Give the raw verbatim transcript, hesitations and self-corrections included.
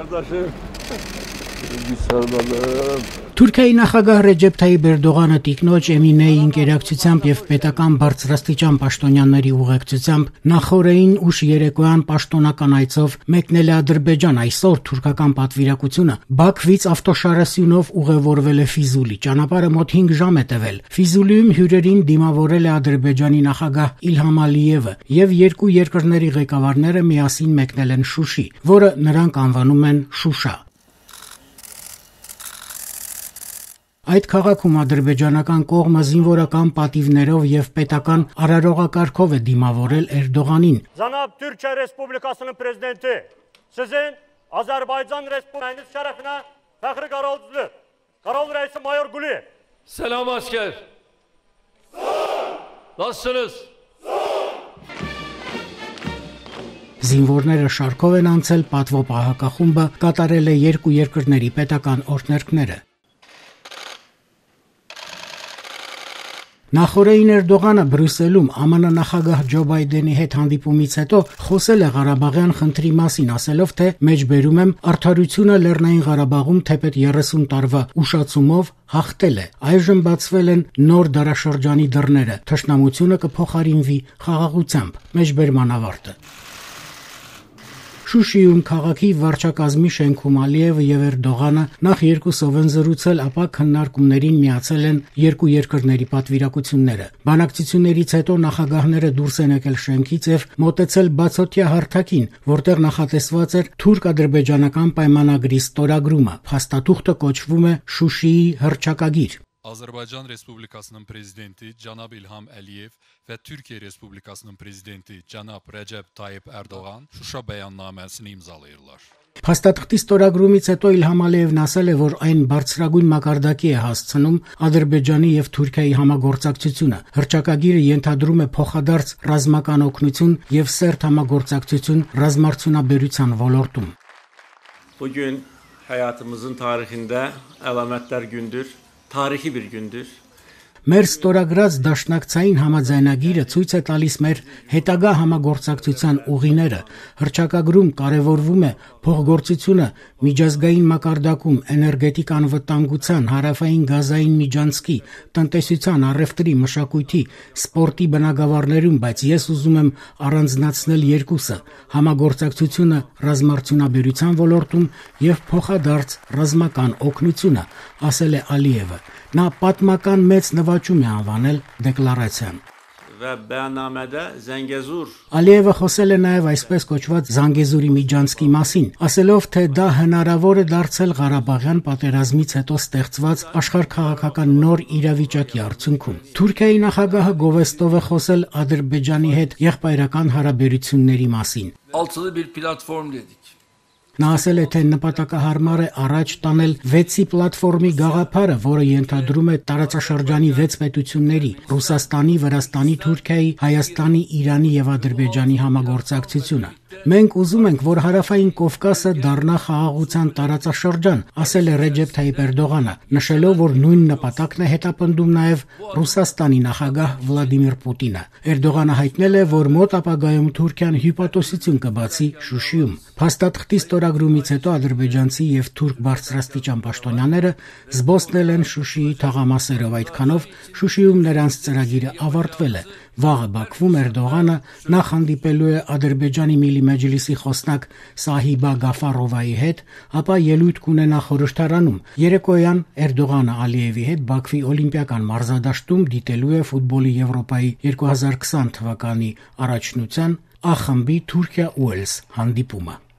Թուրքիայի նախագահ Ռեջեփ Թայիփ Էրդողանը տիկնոջ Էմինեի ինկերակցությամբ եւ պետական բարձրաստիճան պաշտոնյաների ուղեկցությամբ նախորդին ուշ երեկոյան պաշտոնական այցով մեկնել է Ադրբեջան։ Այսօր թուրքական պատվիրակությունը Բաքվից ավտոշարասյունով ուղևորվել է Ֆիզուլի։ Ճանապարհը մոտ հինգ ժամ է տևել։ Ֆիզուլիում հյուրերին դիմավորել է Ադրբեջանի նախագահ Իլհամ Ալիևը եւ երկու երկրների ղեկավարները միասին մեկնել են Շուշի, որը նրանք անվանում են Շուշա։ Այդ քաղաքում ադրբեջանական կողմը զինվորական պատիվներով եւ պետական արարողակարգով է դիմավորել Էրդողանին։ Zanab Türkiye Respublikası'nın prezidenti, sizin Azerbaycan Respublikası'nın şerefine Fəxri Qaravullu, Qaravul reisi Mayor Guliyev. Selam asker. Nasılsınız? Զինվորները շարքով են անցել, պատվո պահակախումբը կատարել է երկու երկրների պետական օրհներգները։ Նախորդին Էրդողանը Բրյուսելում Է Մ Ն նախագահ Ջո Բայդենի հետ հանդիպումից հետո խոսել է Ղարաբաղյան խնդրի մասին, ասելով, թե մեջբերում եմ արդարությունը Լեռնային Ղարաբաղում թեպետ երեսուն տարվա ուշացումով հաղթել է։ Այժմ բացվել են նոր դարաշրջանի դռները, թշնամությունը կփոխարինվի խաղաղությամբ։ Մեջբերման ավարտը։ Շուշիում քաղաքի վարչակազմի շենքում Ալիևը եւ Էրդողանը նախ երկուսով են զրուցել, ապա քննարկումներին միացել են երկու երկրների պատվիրակությունները։ Բանակցություններից հետո նախագահները դուրս են եկել շենքից եւ մոտեցել բացօթյա հարթակին, որտեղ նախատեսված էր թուրք-ադրբեջանական պայմանագրի ստորագրումը։ Փաստաթուղթը կոչվում է Շուշիի հռչակագիր։ Azerbaycan Respublikası'nın prezidenti Canab İlham Əliyev ve Türkiye Respublikası'nın prezidenti Canab Recep Tayyip Erdoğan Şuşa beyannamesini imzalayırlar. Փաստաթղթի ստորագրումից հետո Իլհամ Ալիևն ասել է, որ այն բարձրագույն մակարդակի է հասցնում Ադրբեջանի եւ Թուրքիայի համագործակցությունը։ Հռչակագիրը ենթադրում է փոխադարձ ռազմական օգնություն եւ սերտ համագործակցություն ռազմարտունաբերության ոլորտում։ Bugün hayatımızın tarihinde alametler gündür. Tarihi bir gündür. Մեր ստորագրած դաշնակցային համաձայնագիրը ցույց է տալիս մեր հետագա համագործակցության ուղիները։ Հռչակագրում կարևորվում է փոխգործությունը միջազգային մակարդակում էներգետիկ անվտանգության, հարավային գազային միջանցքի, տնտեսության, առևտրի, մշակույթի, սպորտի բնագավառներում, բայց ես ուզում եմ առանձնացնել երկուսը՝ համագործակցությունը ռազմարտունաբերության ոլորտում եւ փոխադարձ ռազմական օգնությունը, ասել է Ալիևը։ Նա պատմական մեծ նվաճում է անվանել դեկլարացիան։ Ve beyannamede Zengezur Ալիևը խոսել է նաև այսպես կոչված Զանգեզուրի միջանցքի մասին, ասելով, թե դա հնարավոր է դարձել Ղարաբաղյան պատերազմից հետո ստեղծված աշխարհքաղաքական նոր իրավիճակի արդյունքում։ Թուրքիայի նախագահը գովեստով է խոսել Ադրբեջանի հետ եղբայրական հարաբերությունների մասին։ Altılı bir platform dedik. Նա ասել է, թե նպատակահարմար է առաջ տանել վեցի պլատֆորմի գաղափարը, որը ենթադրում է տարածաշրջանի վեց պետությունների՝ Ռուսաստանի, Վրաստանի, Թուրքիայի, Հայաստանի, Իրանի եւ Ադրբեջանի համագործակցությունը։ Մենք ուզում ենք, որ Հարավային Կովկասը դառնա խաղաղության տարածաշրջան, ասել է Ռեջեփ Թայիփ Էրդողանը, նշելով, որ նույն նպատակն է հետապնդում նաև Ռուսաստանի նախագահ Վլադիմիր Պուտինը։ Էրդողանը հայտնել է, որ մոտ ապագայում Թուրքիան հյուպատոսություն կբացի Շուշիում։ Փաստաթղթի ստորագրումից հետո ադրբեջանցի եւ թուրք բարձրաստիճան պաշտոնյաները զբոսնել են Շուշիի թաղամասերով, այդքանով Շուշիում նրանց ծրագիրը ավարտվել է։ Վաղը Բաքվում Էրդողանը նախ հանդիպելու է Ադրբեջանի Միլի Մեջլիսի խոսնակ Սահիբա Գաֆարովայի հետ, ապա ելույթ կունենա խորհրդարանում։ Երեկոյան Էրդողանը Ալիևի հետ Բաքվի օլիմպիական մարզադաշտում դիտելու է ֆուտբոլի Եվրոպայի երկու հազար քսան թվականի առաջնության Ա խմբի Թուրքիա Ուելս հանդիպումը։